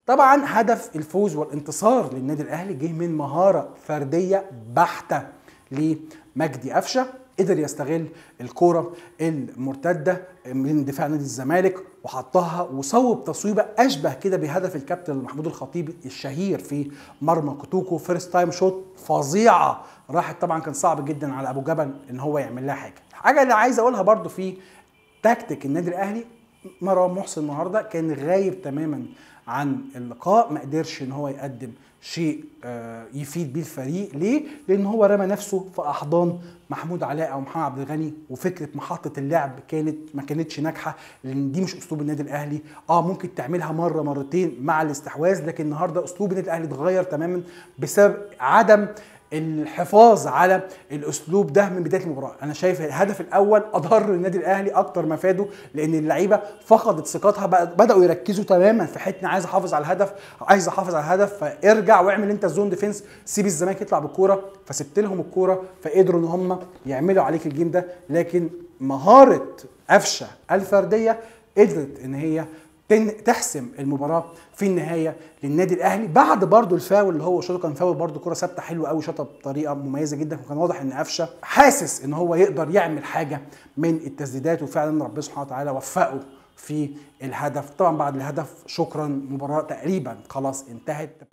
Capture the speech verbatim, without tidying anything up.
طبعا هدف الفوز والانتصار للنادي الاهلي جه من مهاره فرديه بحته لمجدي قفشه. قدر يستغل الكوره المرتده من دفاع نادي الزمالك وحطها وصوب تصويبه اشبه كده بهدف الكابتن محمود الخطيب الشهير في مرمى كوتوكو، فيرست تايم شوت فظيعه راحت. طبعا كان صعب جدا على ابو جبل ان هو يعمل لها حاجه. الحاجه اللي عايز اقولها برده في تكتيك النادي الاهلي، مروان محسن النهارده كان غايب تماما عن اللقاء، ما قدرش ان هو يقدم شيء يفيد بيه الفريق. ليه؟ لان هو رمى نفسه في احضان محمود علاء او محمد عبد الغني، وفكره محطه اللعب كانت ما كانتش ناجحه، لان دي مش اسلوب النادي الاهلي. اه ممكن تعملها مره مرتين مع الاستحواذ، لكن النهارده اسلوب النادي الاهلي اتغير تماما بسبب عدم الحفاظ على الاسلوب ده من بدايه المباراه. انا شايف الهدف الاول اضر النادي الاهلي اكتر ما فاده، لان اللعيبه فقدت ثقتها، بداوا يركزوا تماما في حته عايز احافظ على الهدف، عايز احافظ على الهدف، فارجع واعمل انت الزون ديفنس، سيب الزمالك يطلع بالكوره. فسبت لهم الكوره فقدروا ان هم يعملوا عليك الجيم ده. لكن مهاره قفشه الفرديه قدرت ان هي تحسم المباراه في النهايه للنادي الاهلي، بعد برضو الفاول اللي هو شاطه. كان فاول برضو، كره ثابته حلوه قوي، شاطه بطريقه مميزه جدا، وكان واضح ان قفشه حاسس ان هو يقدر يعمل حاجه من التسديدات، وفعلا ربنا سبحانه وتعالى وفقه في الهدف. طبعا بعد الهدف شكرا، مباراه تقريبا خلاص انتهت.